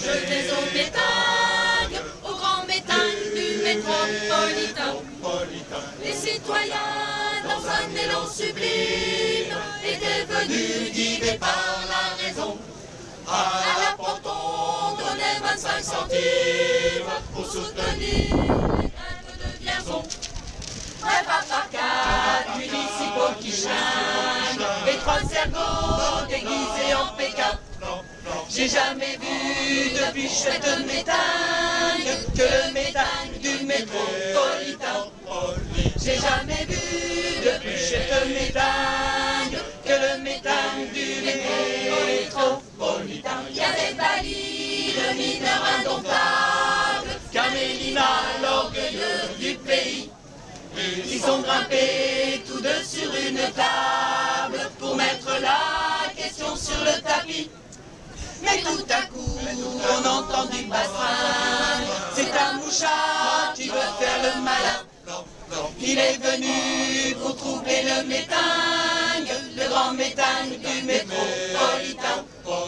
Je vais au métang, au grand métang du métropolitain. Les citoyens, dans un élan sublime, étaient venus guidés par la raison. À la porte, on donnait 25 centimes pour soutenir les grèves de Vierzon. Bref, à part 4 municipaux qui chinent et 3 cerveaux déguisés en Pékin. J'ai jamais vu de plus chouette métang que le métang du métropolitain. J'ai jamais vu de plus chouette métang que le métang du métropolitain. Il y a des valides, mineurs indomptables, Camélina, l'orgueilleux du pays. Ils ont grimpé tous deux sur une table pour mettre la question sur le tapis. Mais tout à coup, on entend du bastring. C'est un mouchard qui veut faire le malin. Il est venu pour troubler le métang, le grand métang du métropolitain.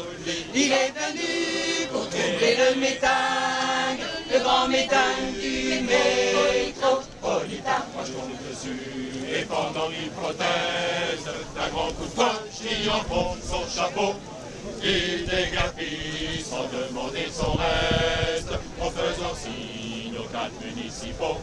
Il est venu pour troubler le métang, le grand métang du métropolitain. Moi je tombe dessus et pendant il proteste d'un grand coup de poing qui enfonce son chapeau. Il déguerpit sans demander son reste en faisant signe aux 4 municipaux.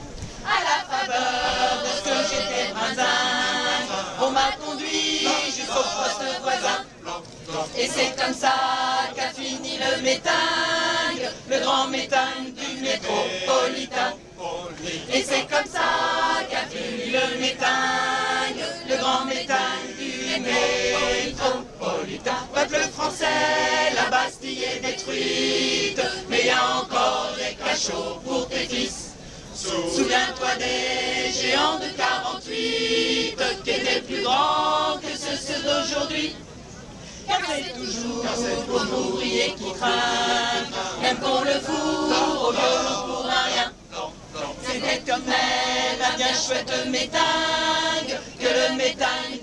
À la faveur de ce que j'étais brinzin, on m'a conduit jusqu'au poste voisin. Et c'est comme ça qu'a fini le métang, le grand métang du métropolitain. Et c'est comme ça qu'a fini le métang, le grand métang du métropolitain. Peuple français, la Bastille est détruite, mais il y a encore des cachots pour tes fils. Souviens-toi des géants de 48 qui étaient plus grands que ceux d'aujourd'hui. Car c'est toujours pour l'ouvrier qui craint, même qu'on le fourre au violon pour un rien. C'était quand même un bien chouette métang que le métang